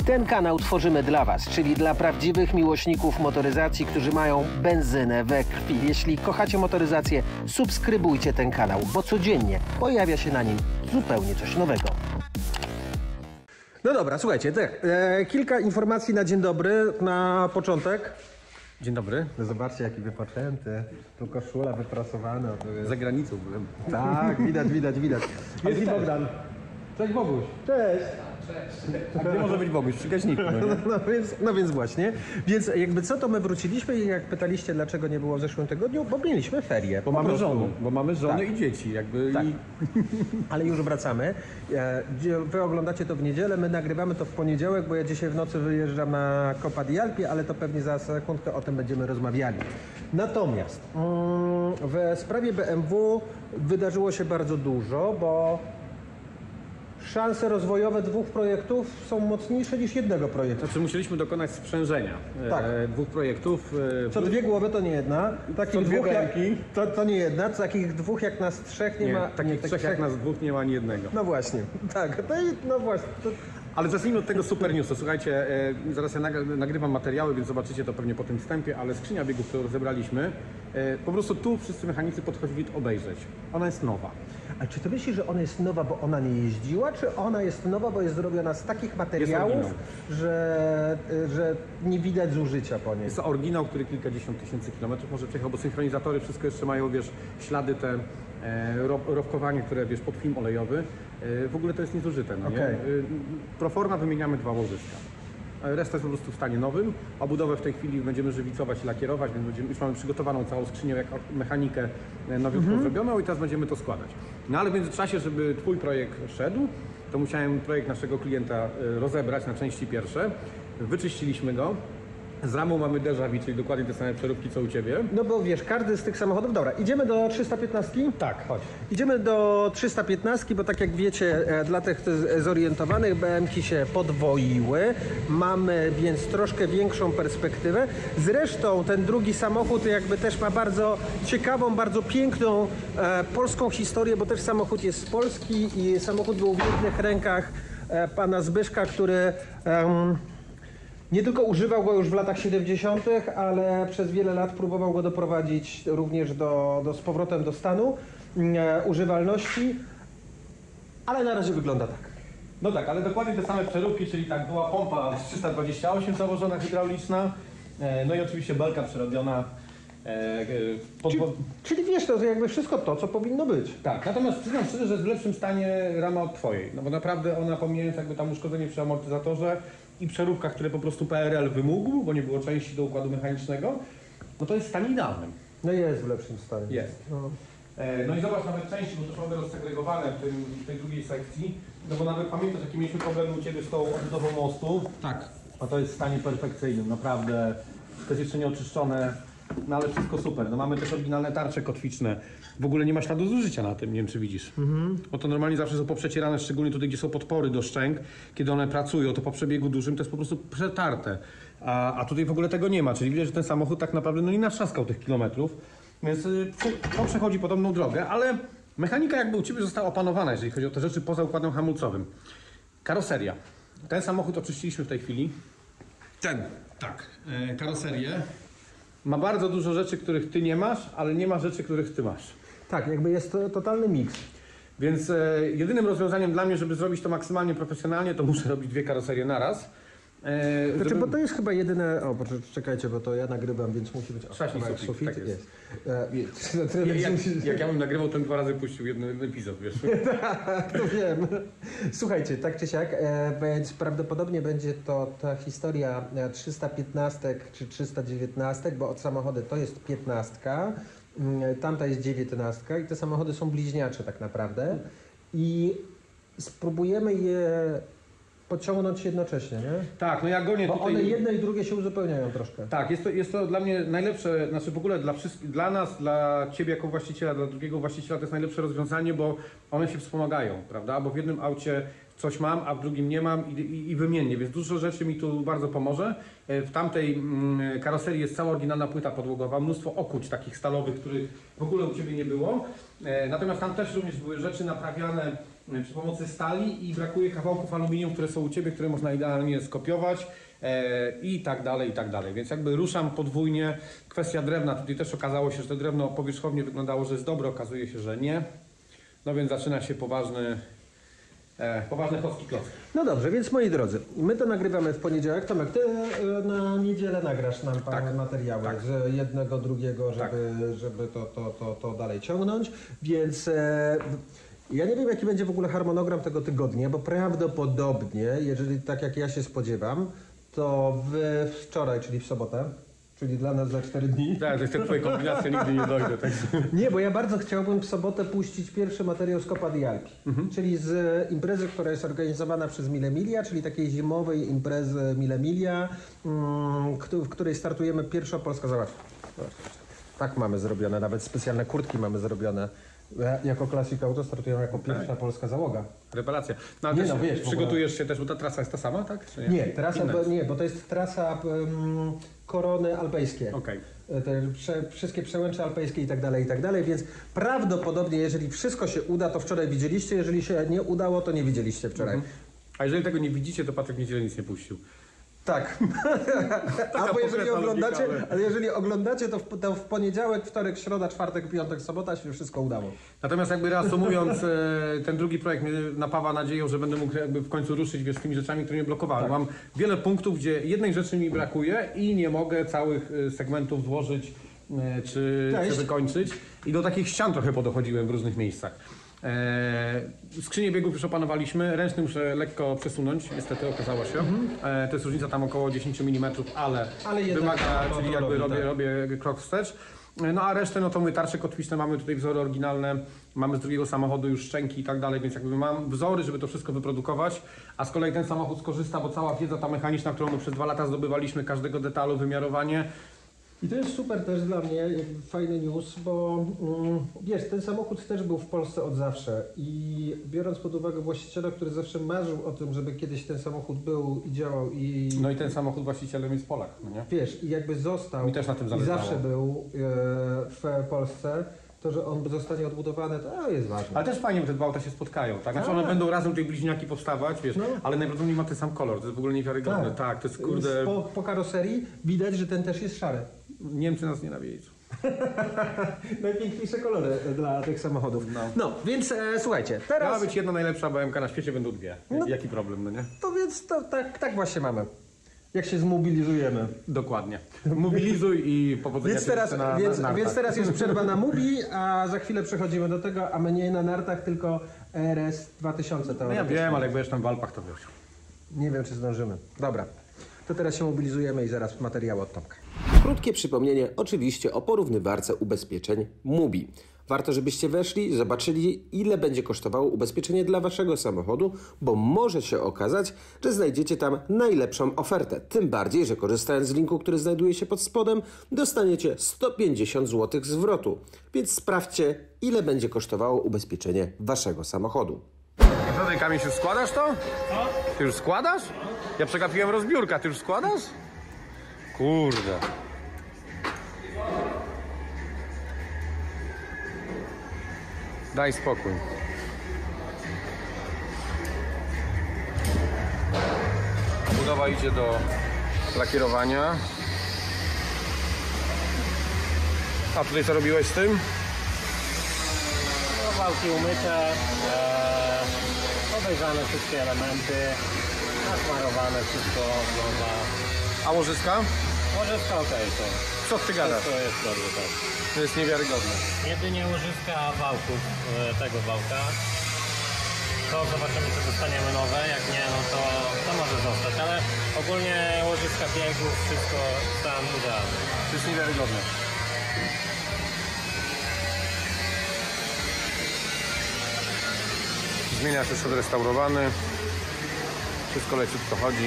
Ten kanał tworzymy dla Was, czyli dla prawdziwych miłośników motoryzacji, którzy mają benzynę we krwi. Jeśli kochacie motoryzację, subskrybujcie ten kanał, bo codziennie pojawia się na nim zupełnie coś nowego. No dobra, słuchajcie, kilka informacji na dzień dobry, na początek. Dzień dobry. No zobaczcie, jaki wypoczęty. Tu koszula wyprasowana. Jest... Za granicą byłem. Tak, widać. Jest i Bogdan. Cześć Boguś. Cześć. A gdzie może być Boguś? Przy gaśniku. No więc właśnie. Więc jakby co, to my wróciliśmy i jak pytaliście, dlaczego nie było w zeszłym tygodniu, bo mieliśmy ferie. Bo mamy żony Tak. i dzieci. Jakby Tak. i... Ale już wracamy. Wy oglądacie to w niedzielę, my nagrywamy to w poniedziałek, bo ja dzisiaj w nocy wyjeżdżam na Coppa di Alpi, ale to pewnie za sekundkę o tym będziemy rozmawiali. Natomiast w sprawie BMW wydarzyło się bardzo dużo, bo szanse rozwojowe dwóch projektów są mocniejsze niż jednego projektu. Znaczy musieliśmy dokonać sprzężenia Tak. dwóch projektów. Co dwie głowy to nie jedna. Takich Co dwie dwóch ręki. to nie jedna. Takich dwóch jak nas trzech nie ma. Takich trzech jak nas dwóch nie ma ani jednego. No właśnie. Tak. No właśnie. Ale zacznijmy od tego super newsu. Słuchajcie, zaraz ja nagrywam materiały, więc zobaczycie to pewnie po tym wstępie, ale skrzynia biegów, którą rozebraliśmy, po prostu tu wszyscy mechanicy podchodzili obejrzeć. Ona jest nowa. A czy ty myślisz, że ona jest nowa, bo ona nie jeździła, czy ona jest nowa, bo jest zrobiona z takich materiałów, że nie widać zużycia po niej? Jest to oryginał, który kilkadziesiąt tysięcy kilometrów może przejechał, bo synchronizatory wszystko jeszcze mają, wiesz, ślady te rowkowanie, które, wiesz, pod film olejowy. W ogóle to jest niezużyte, no nie? Okay. Proforma wymieniamy 2 łożyska. Reszta jest po prostu w stanie nowym. Obudowę w tej chwili będziemy żywicować i lakierować, więc już mamy przygotowaną całą skrzynię, jak mechanikę nowiutką zrobioną i teraz będziemy to składać. No ale w międzyczasie, żeby Twój projekt szedł, to musiałem projekt naszego klienta rozebrać na części pierwsze. Wyczyściliśmy go. Z ramą mamy déjà vu, czyli dokładnie te same przeróbki co u Ciebie. No bo wiesz, każdy z tych samochodów... Dobra, idziemy do 315? Tak, chodź. Idziemy do 315, bo tak jak wiecie, dla tych zorientowanych BM-ki się podwoiły. Mamy więc troszkę większą perspektywę. Zresztą ten drugi samochód jakby też ma bardzo ciekawą, bardzo piękną polską historię, bo też samochód jest z Polski i samochód był w jednych rękach pana Zbyszka, który... nie tylko używał go już w latach 70., ale przez wiele lat próbował go doprowadzić również z powrotem do stanu używalności, ale na razie wygląda tak. No tak, ale dokładnie te same przeróbki, czyli tak, była pompa 328 założona hydrauliczna, no i oczywiście belka przerobiona. Czyli wiesz, to jakby wszystko to, co powinno być. Tak, natomiast przyznam szczerze, że jest w lepszym stanie rama od Twojej, no bo naprawdę ona, pomijając jakby tam uszkodzenie przy amortyzatorze i przeróbkach, które po prostu PRL wymógł, bo nie było części do układu mechanicznego, no to jest stan idealnym. No jest w lepszym stanie. Jest. No i zobacz nawet części, bo to mamy rozsegregowane w tej drugiej sekcji, no bo nawet pamiętasz, jaki mieliśmy problem u Ciebie z tą odbudową mostu? Tak. A to jest w stanie perfekcyjnym, naprawdę. To jest jeszcze nieoczyszczone, no ale wszystko super. No mamy też oryginalne tarcze kotwiczne. W ogóle nie ma śladu zużycia na tym, nie wiem czy widzisz. Bo to normalnie zawsze są poprzecierane, szczególnie tutaj, gdzie są podpory do szczęk. Kiedy one pracują, to po przebiegu dużym to jest po prostu przetarte. A tutaj w ogóle tego nie ma, czyli widać, że ten samochód tak naprawdę no nie natrzaskał tych kilometrów. Więc to przechodzi podobną drogę, ale mechanika jakby u Ciebie została opanowana, jeżeli chodzi o te rzeczy poza układem hamulcowym. Karoseria. Ten samochód oczyściliśmy w tej chwili. Karoserię. Ma bardzo dużo rzeczy, których Ty nie masz, ale nie ma rzeczy, których Ty masz. Tak, jakby jest to totalny miks. Więc jedynym rozwiązaniem dla mnie, żeby zrobić to maksymalnie profesjonalnie, to muszę robić 2 karoserie naraz. Znaczy, bo to jest chyba jedyne... O, czekajcie, bo to ja nagrywam, więc musi być... Trzaśnij sufit, tak jest. Jak ja bym nagrywał, to 2 razy puścił jeden epizod, wiesz. Tak, to wiem. Słuchajcie, tak czy siak, więc prawdopodobnie będzie to ta historia 315 czy 319, bo od samochody to jest 15, tamta jest 19 i te samochody są bliźniacze tak naprawdę. I spróbujemy je podciągnąć jednocześnie, nie? Tak, no ja gonię bo tutaj... one jedne i drugie się uzupełniają troszkę. Tak, jest to dla mnie najlepsze, znaczy w ogóle dla nas, dla Ciebie jako właściciela, dla drugiego właściciela to jest najlepsze rozwiązanie, bo one się wspomagają, prawda? Bo w jednym aucie coś mam, a w drugim nie mam i wymiennie, więc dużo rzeczy mi tu bardzo pomoże. W tamtej karoserii jest cała oryginalna płyta podłogowa, mnóstwo okuć takich stalowych, których w ogóle u Ciebie nie było. Natomiast tam też również były rzeczy naprawiane przy pomocy stali i brakuje kawałków aluminium, które są u Ciebie, które można idealnie skopiować i tak dalej, i tak dalej. Więc jakby ruszam podwójnie. Kwestia drewna, tutaj też okazało się, że to drewno powierzchownie wyglądało, że jest dobre, okazuje się, że nie. No więc zaczyna się poważne chłopski klocki. No dobrze, więc moi drodzy, my to nagrywamy w poniedziałek. Tomek, ty na niedzielę nagrasz nam parę materiały z jednego, drugiego, żeby to dalej ciągnąć. Więc ja nie wiem, jaki będzie w ogóle harmonogram tego tygodnia, bo prawdopodobnie, jeżeli tak jak ja się spodziewam, to wczoraj, czyli w sobotę, czyli dla nas za 4 dni. Tak, że te Twoje kombinacje nigdy nie dojdę. Tak? Nie, bo ja bardzo chciałbym w sobotę puścić pierwszy materiał z Copa di Alpi, czyli z imprezy, która jest organizowana przez Mille Miglia, czyli takiej zimowej imprezy Mille Miglia, w której startujemy pierwsza polska załatwa. Tak mamy zrobione, nawet specjalne kurtki mamy zrobione. Jako Classic Auto startujemy jako pierwsza polska załoga. Rewelacja. No, ale przygotujesz się też, bo ta trasa jest ta sama, tak? Czy nie, trasa, bo to jest trasa Korony Alpejskie. Okay. Te wszystkie przełęcze alpejskie i tak dalej, więc prawdopodobnie, jeżeli wszystko się uda, to wczoraj widzieliście, jeżeli się nie udało, to nie widzieliście wczoraj. A jeżeli tego nie widzicie, to Patryk w niedzielę nic nie puścił. Tak. Albo jeżeli oglądacie, to w poniedziałek, wtorek, środa, czwartek, piątek, sobota się wszystko udało. Natomiast jakby reasumując, ten drugi projekt mnie napawa nadzieją, że będę mógł jakby w końcu ruszyć z tymi rzeczami, które mnie blokowały. Tak. Mam wiele punktów, gdzie jednej rzeczy mi brakuje i nie mogę całych segmentów złożyć czy wykończyć. I do takich ścian trochę podochodziłem w różnych miejscach. Skrzynię biegów już opanowaliśmy, ręczny muszę lekko przesunąć, niestety okazało się. To jest różnica tam około 10 mm, ale wymaga, czyli jakby robię krok wstecz. No a resztę, no to my tarcze kotwiczne, mamy tutaj wzory oryginalne, mamy z drugiego samochodu już szczęki i tak dalej, więc jakby mam wzory, żeby to wszystko wyprodukować, a z kolei ten samochód skorzysta, bo cała wiedza ta mechaniczna, którą my przez 2 lata zdobywaliśmy, każdego detalu, wymiarowanie. I to jest super też dla mnie, fajny news, bo wiesz, ten samochód też był w Polsce od zawsze i biorąc pod uwagę właściciela, który zawsze marzył o tym, żeby kiedyś ten samochód był i działał i... No i ten samochód właścicielem jest Polak, no nie? Wiesz, i jakby został mi też na tym i zależało. zawsze był w Polsce, to, że on zostanie odbudowany, to jest ważne. Ale też fajnie, że te 2 auta się spotkają, tak? Znaczy one będą razem, tutaj bliźniaki powstawać, wiesz, ale najprawdopodobniej ma ten sam kolor, to jest w ogóle niewiarygodne. Tak, to jest kurde... Po karoserii widać, że ten też jest szary. Niemcy nas nienawidzą. Najpiękniejsze kolory dla tych samochodów. No więc słuchajcie, teraz... Miała być jedna najlepsza BMK na świecie, będą 2. Jaki problem, no nie? To więc tak właśnie mamy. Jak się zmobilizujemy. Dokładnie. Mobilizuj i powodzenia. Więc teraz jest przerwa na Mubi, a za chwilę przechodzimy do tego, a my nie na nartach, tylko RS 2000. No ja wiem, ale jak będziesz tam w Alpach, to wiesz. Nie wiem, czy zdążymy. Dobra, to teraz się mobilizujemy i zaraz materiały od Tomka. Krótkie przypomnienie oczywiście o porównywarce ubezpieczeń Mubi. Warto, żebyście weszli, zobaczyli, ile będzie kosztowało ubezpieczenie dla waszego samochodu, bo może się okazać, że znajdziecie tam najlepszą ofertę. Tym bardziej, że korzystając z linku, który znajduje się pod spodem, dostaniecie 150 zł zwrotu. Więc sprawdźcie, ile będzie kosztowało ubezpieczenie waszego samochodu. Co ty, Kamil, już składasz to? Co? Ty już składasz? Ja przegapiłem rozbiórkę, ty już składasz? Kurde. Daj spokój. Budowa idzie do lakierowania. A tutaj co robiłeś z tym? No, wałki umyte, obejrzane wszystkie elementy, nasmarowane, wszystko wygląda. A łożyska? Łożyska okej są. Co ty gadasz? To jest dobrze, tak. To jest niewiarygodne. Jedynie łożyska wałków, tego wałka. To zobaczymy, czy dostaniemy nowe, jak nie, no to może zostać, ale ogólnie łożyska biegów, wszystko tam idealne. To jest niewiarygodne. Zmienia się, jest odrestaurowany. Wszystko leciutko chodzi.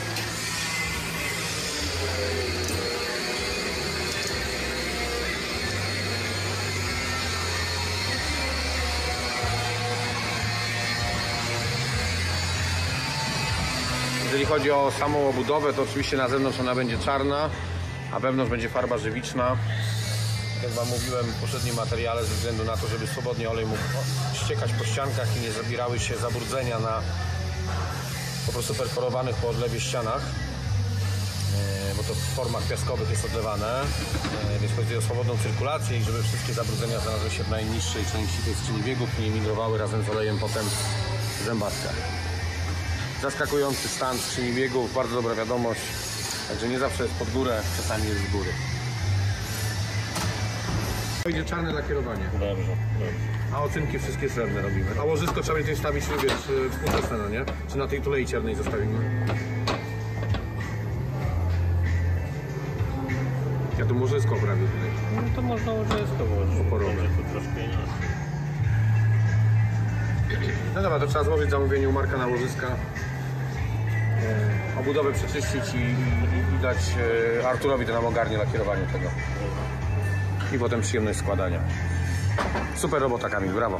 Jeżeli chodzi o samą obudowę, to oczywiście na zewnątrz ona będzie czarna, a wewnątrz będzie farba żywiczna. jak Wam mówiłem w poprzednim materiale, ze względu na to, żeby swobodnie olej mógł ściekać po ściankach i nie zabierały się zabrudzenia na po prostu perforowanych po odlewie ścianach, bo to w formach piaskowych jest odlewane, więc chodzi o swobodną cyrkulację i żeby wszystkie zabrudzenia znalazły się w najniższej części tej skrzyni biegów i nie migrowały razem z olejem potem w zębatkach. Zaskakujący stan skrzyni biegów, bardzo dobra wiadomość, także nie zawsze jest pod górę, czasami jest z góry. Idzie czarne lakierowanie, Dobrze. a ocynki wszystkie srebrne robimy. A łożysko trzeba będzie stawić, wiesz, współczesne, no nie? Czy na tej tulei ciernej zostawimy? Ja tu łożysko prawie tutaj. No to można łożysko włożyć. Oporowe. Będzie tu troszkę inaczej. No dobra, to trzeba złożyć zamówienie u Marka na łożyska. Obudowę przeczyścić i dać Arturowi, to nam ogarnie lakierowanie tego. I potem przyjemność składania. Super robota, Kamil, brawo.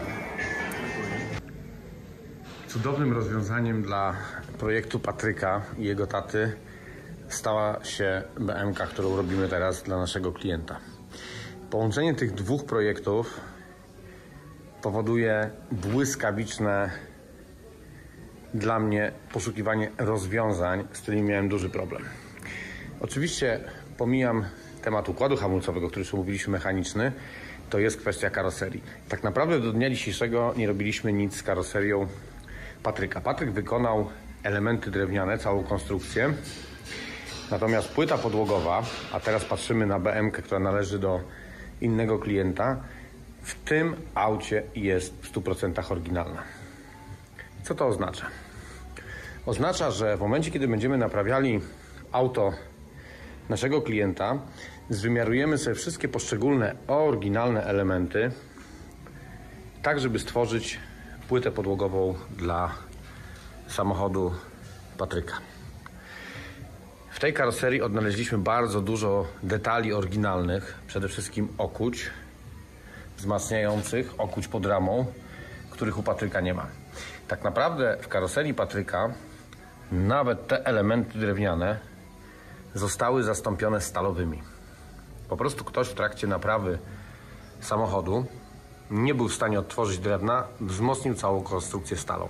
Cudownym rozwiązaniem dla projektu Patryka i jego taty stała się BMK, którą robimy teraz dla naszego klienta. Połączenie tych dwóch projektów powoduje błyskawiczne dla mnie poszukiwanie rozwiązań, z którymi miałem duży problem. Oczywiście pomijam temat układu hamulcowego, który już mówiliśmy, mechaniczny, to jest kwestia karoserii. Tak naprawdę do dnia dzisiejszego nie robiliśmy nic z karoserią Patryka. Patryk wykonał elementy drewniane, całą konstrukcję, natomiast płyta podłogowa, a teraz patrzymy na BMK, która należy do innego klienta, w tym aucie jest w 100% oryginalna. Co to oznacza? Oznacza, że w momencie, kiedy będziemy naprawiali auto naszego klienta, zwymiarujemy sobie wszystkie poszczególne oryginalne elementy, tak żeby stworzyć płytę podłogową dla samochodu Patryka. W tej karoserii odnaleźliśmy bardzo dużo detali oryginalnych, przede wszystkim okuć wzmacniających, okuć pod ramą, których u Patryka nie ma. Tak naprawdę w karoserii Patryka nawet te elementy drewniane zostały zastąpione stalowymi. Po prostu ktoś w trakcie naprawy samochodu nie był w stanie odtworzyć drewna, wzmocnił całą konstrukcję stalą.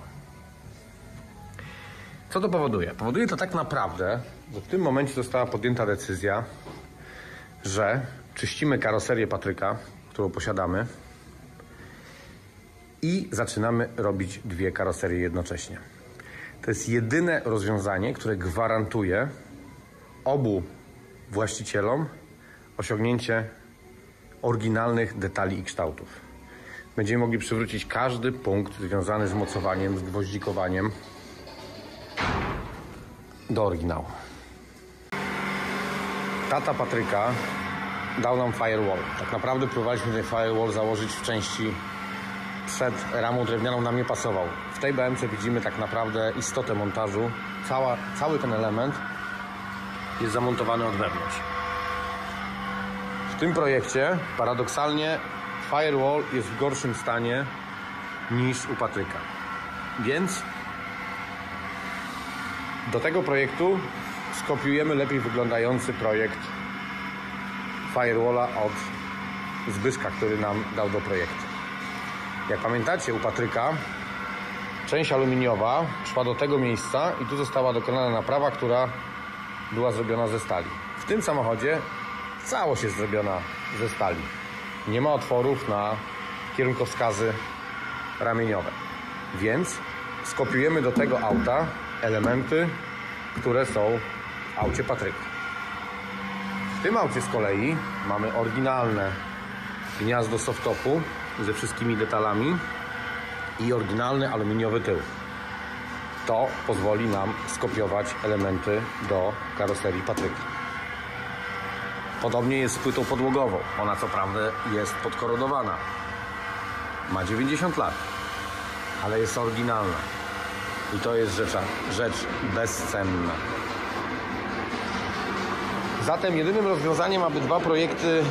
Co to powoduje? Powoduje to tak naprawdę, że w tym momencie została podjęta decyzja, że czyścimy karoserię Patryka, którą posiadamy, i zaczynamy robić dwie karoserie jednocześnie. To jest jedyne rozwiązanie, które gwarantuje obu właścicielom osiągnięcie oryginalnych detali i kształtów. Będziemy mogli przywrócić każdy punkt związany z mocowaniem, z gwoździkowaniem do oryginału. Tata Patryka dał nam firewall. Tak naprawdę próbowaliśmy ten firewall założyć w części przed ramą drewnianą, nam nie pasował. W tej BMC widzimy tak naprawdę istotę montażu. Cały ten element jest zamontowany od wewnątrz. W tym projekcie paradoksalnie firewall jest w gorszym stanie niż u Patryka. Więc do tego projektu skopiujemy lepiej wyglądający projekt firewalla od Zbyszka, który nam dał do projektu. Jak pamiętacie, u Patryka część aluminiowa szła do tego miejsca i tu została dokonana naprawa, która była zrobiona ze stali. W tym samochodzie całość jest zrobiona ze stali. Nie ma otworów na kierunkowskazy ramieniowe. Więc skopiujemy do tego auta elementy, które są w aucie Patryka. W tym aucie z kolei mamy oryginalne gniazdo soft-topu ze wszystkimi detalami i oryginalny aluminiowy tył. To pozwoli nam skopiować elementy do karoserii Patryka. Podobnie jest z płytą podłogową. Ona co prawda jest podkorodowana. Ma 90 lat, ale jest oryginalna. I to jest rzecz bezcenna. Zatem jedynym rozwiązaniem, aby dwa projekty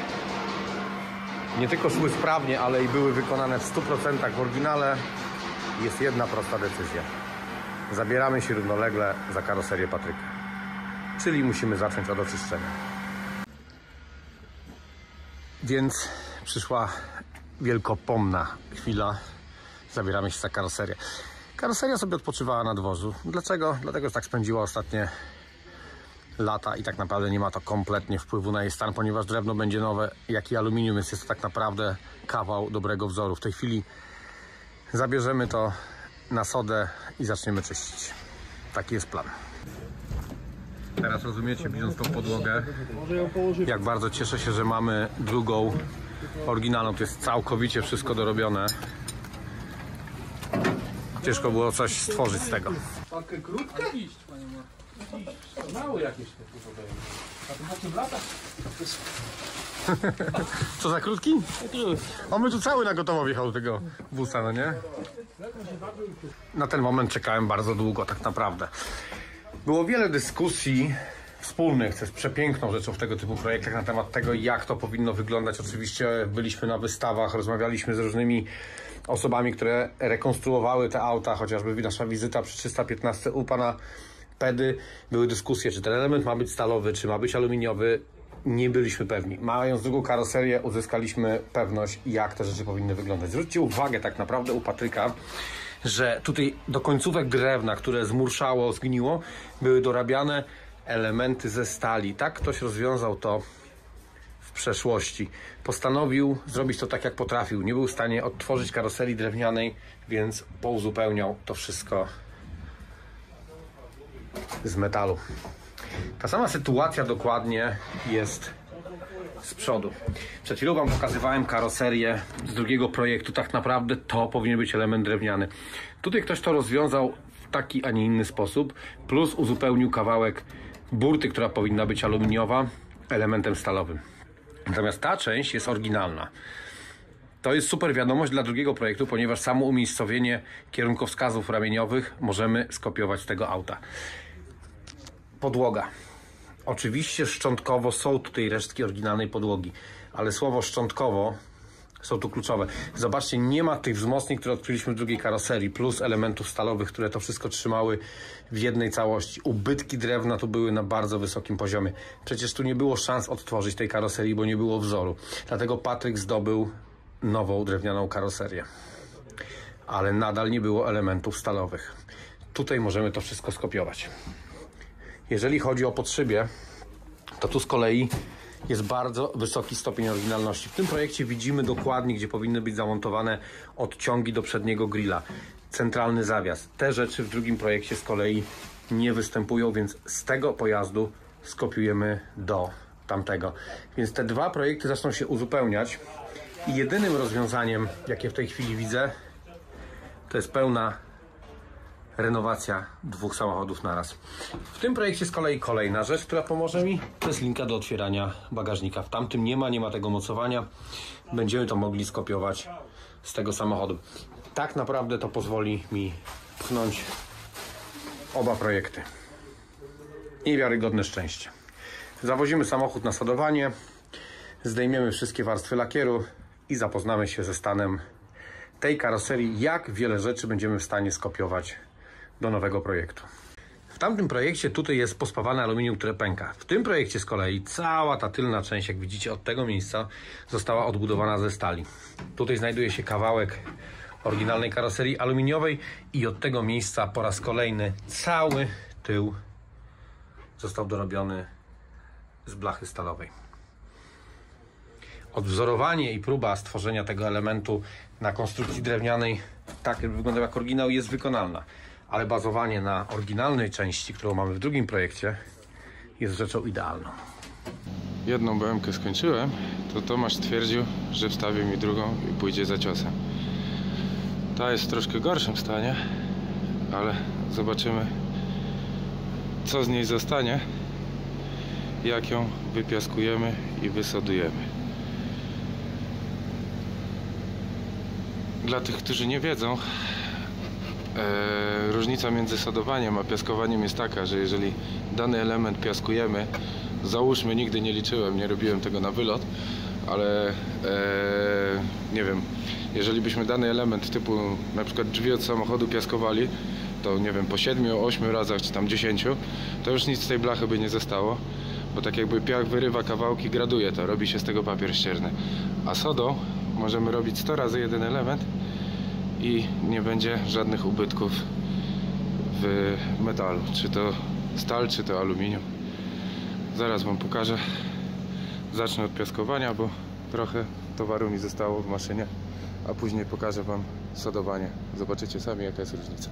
nie tylko szły sprawnie, ale i były wykonane w 100% w oryginale, jest jedna prosta decyzja. Zabieramy się równolegle za karoserię Patryka. Czyli musimy zacząć od oczyszczenia. Więc przyszła wielkopomna chwila. Zabieramy się za karoserię. Karoseria sobie odpoczywała na dworzu. Dlaczego? Dlatego, że tak spędziła ostatnie lata i tak naprawdę nie ma to kompletnie wpływu na jej stan, ponieważ drewno będzie nowe, jak i aluminium, więc jest to tak naprawdę kawał dobrego wzoru. W tej chwili zabierzemy to na sodę i zaczniemy czyścić. Taki jest plan. Teraz rozumiecie, widząc tą podłogę, jak bardzo cieszę się, że mamy drugą oryginalną. To jest całkowicie wszystko dorobione. Ciężko było coś stworzyć z tego. Takie krótkie? Mały jakieś te tutaj. A to po czym latach? Co za krótki? On my tu cały na gotowo wjechał do tego busa, no nie? Na ten moment czekałem bardzo długo, tak naprawdę. Było wiele dyskusji wspólnych, co jest przepiękną rzeczą w tego typu projektach, na temat tego, jak to powinno wyglądać. Oczywiście byliśmy na wystawach, rozmawialiśmy z różnymi osobami, które rekonstruowały te auta, chociażby nasza wizyta przy 315 u pana Pedy. Były dyskusje, czy ten element ma być stalowy, czy ma być aluminiowy. Nie byliśmy pewni. Mając drugą karoserię, uzyskaliśmy pewność, jak te rzeczy powinny wyglądać. Zwróćcie uwagę tak naprawdę u Patryka, że tutaj do końcówek drewna, które zmurszało, zgniło, były dorabiane elementy ze stali. Tak ktoś rozwiązał to w przeszłości. Postanowił zrobić to tak, jak potrafił. Nie był w stanie odtworzyć karoserii drewnianej, więc pouzupełniał to wszystko z metalu. Ta sama sytuacja dokładnie jest z przodu. Przed chwilą wam pokazywałem karoserię z drugiego projektu. Tak naprawdę to powinien być element drewniany. Tutaj ktoś to rozwiązał w taki, a nie inny sposób, plus uzupełnił kawałek burty, która powinna być aluminiowa, elementem stalowym. Natomiast ta część jest oryginalna. To jest super wiadomość dla drugiego projektu, ponieważ samo umiejscowienie kierunkowskazów ramieniowych możemy skopiować z tego auta. Podłoga. Oczywiście szczątkowo są tutaj resztki oryginalnej podłogi, ale słowo szczątkowo są tu kluczowe. Zobaczcie, nie ma tych wzmocnień, które odkryliśmy w drugiej karoserii, plus elementów stalowych, które to wszystko trzymały w jednej całości. Ubytki drewna tu były na bardzo wysokim poziomie. Przecież tu nie było szans odtworzyć tej karoserii, bo nie było wzoru. Dlatego Patryk zdobył nową drewnianą karoserię. Ale nadal nie było elementów stalowych. Tutaj możemy to wszystko skopiować. Jeżeli chodzi o podszybie, to tu z kolei jest bardzo wysoki stopień oryginalności. W tym projekcie widzimy dokładnie, gdzie powinny być zamontowane odciągi do przedniego grilla. Centralny zawias. Te rzeczy w drugim projekcie z kolei nie występują, więc z tego pojazdu skopiujemy do tamtego. Więc te dwa projekty zaczną się uzupełniać i jedynym rozwiązaniem, jakie w tej chwili widzę, to jest pełna renowacja dwóch samochodów naraz. W tym projekcie z kolei kolejna rzecz, która pomoże mi, to jest linka do otwierania bagażnika. W tamtym nie ma tego mocowania. Będziemy to mogli skopiować z tego samochodu. Tak naprawdę to pozwoli mi pchnąć oba projekty. Niewiarygodne szczęście. Zawozimy samochód na sadowanie, zdejmiemy wszystkie warstwy lakieru i zapoznamy się ze stanem tej karoserii, jak wiele rzeczy będziemy w stanie skopiować do nowego projektu. W tamtym projekcie tutaj jest pospawane aluminium, które pęka. W tym projekcie z kolei cała ta tylna część, jak widzicie, od tego miejsca została odbudowana ze stali. Tutaj znajduje się kawałek oryginalnej karoserii aluminiowej i od tego miejsca po raz kolejny cały tył został dorobiony z blachy stalowej. Odwzorowanie i próba stworzenia tego elementu na konstrukcji drewnianej, tak jak wyglądał jak oryginał, jest wykonalna. Ale bazowanie na oryginalnej części, którą mamy w drugim projekcie, jest rzeczą idealną. Jedną BM-kę skończyłem, to Tomasz stwierdził, że wstawi mi drugą i pójdzie za ciosem. Ta jest w troszkę gorszym stanie, ale zobaczymy, co z niej zostanie, jak ją wypiaskujemy i wysodujemy. Dla tych, którzy nie wiedzą, różnica między sodowaniem a piaskowaniem jest taka, że jeżeli dany element piaskujemy, załóżmy, nigdy nie liczyłem, nie robiłem tego na wylot, ale nie wiem, jeżeli byśmy dany element typu na przykład drzwi od samochodu piaskowali, to nie wiem, po 7-8 razach czy tam 10, to już nic z tej blachy by nie zostało, bo tak jakby piach wyrywa kawałki, graduje to, robi się z tego papier ścierny. A sodą możemy robić 100 razy jeden element i nie będzie żadnych ubytków w metalu, czy to stal, czy to aluminium. Zaraz wam pokażę. Zacznę od piaskowania, bo trochę towaru mi zostało w maszynie, a później pokażę wam sodowanie. Zobaczycie sami, jaka jest różnica.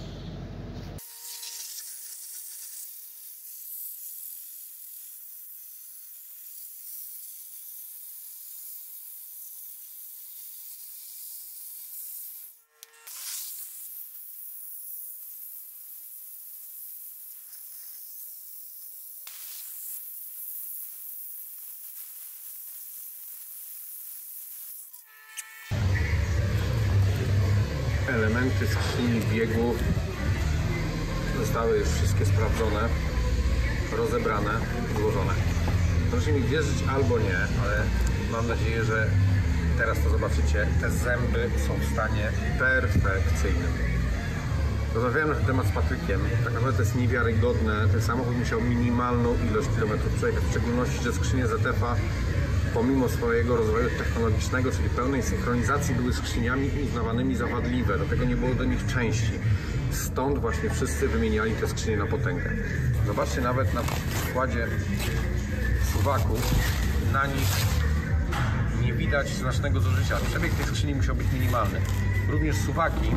Elementy skrzyni biegów zostały już wszystkie sprawdzone, rozebrane, złożone. Możecie mi wierzyć albo nie, ale mam nadzieję, że teraz to zobaczycie. Te zęby są w stanie perfekcyjnym. Rozmawiałem na ten temat z Patrykiem. Tak naprawdę to jest niewiarygodne. Ten samochód musiał minimalną ilość kilometrów przejechać, w szczególności, że skrzynie ZF-a pomimo swojego rozwoju technologicznego, czyli pełnej synchronizacji, były skrzyniami uznawanymi za wadliwe, dlatego nie było do nich części. Stąd właśnie wszyscy wymieniali te skrzynie na potęgę. Zobaczcie nawet na przykładzie suwaków, na nich nie widać znacznego zużycia. Przebieg tej skrzyni musiał być minimalny. Również suwaki,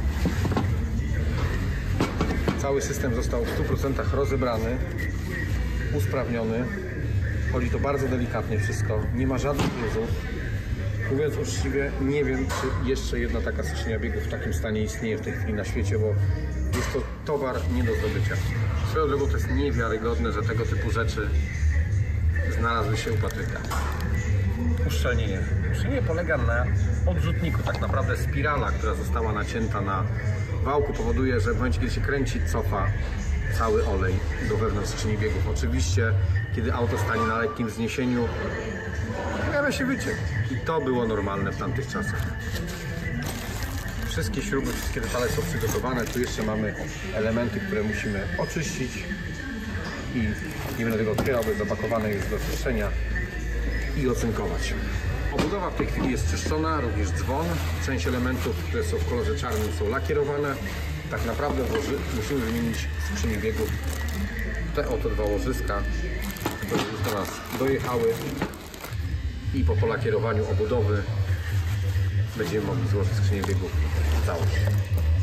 cały system został w 100% rozebrany, usprawniony. Chodzi to bardzo delikatnie wszystko, nie ma żadnych luzów. Mówiąc uczciwie, nie wiem, czy jeszcze jedna taka skrzynia biegów w takim stanie istnieje w tej chwili na świecie, bo jest to towar nie do zdobycia. Swoją drogą to jest niewiarygodne, że tego typu rzeczy znalazły się u Patryka. Uszczelnienie. Uszczelnienie polega na odrzutniku. Tak naprawdę spirala, która została nacięta na wałku, powoduje, że w momencie, kiedy się kręci, cofa cały olej do wewnątrz skrzyni biegów. Oczywiście, kiedy auto stanie na lekkim wzniesieniu, pojawia się wyciek. I to było normalne w tamtych czasach. Wszystkie śruby, wszystkie detale są przygotowane. Tu jeszcze mamy elementy, które musimy oczyścić i nie będę tego otwierał, bo zapakowane jest do czyszczenia i ocynkować. Obudowa w tej chwili jest czyszczona, również dzwon. Część elementów, które są w kolorze czarnym, są lakierowane. Tak naprawdę musimy wymienić skrzyni biegów te oto dwa łożyska, które już do nas dojechały i po polakierowaniu obudowy będziemy mogli złożyć skrzynię biegów w całość.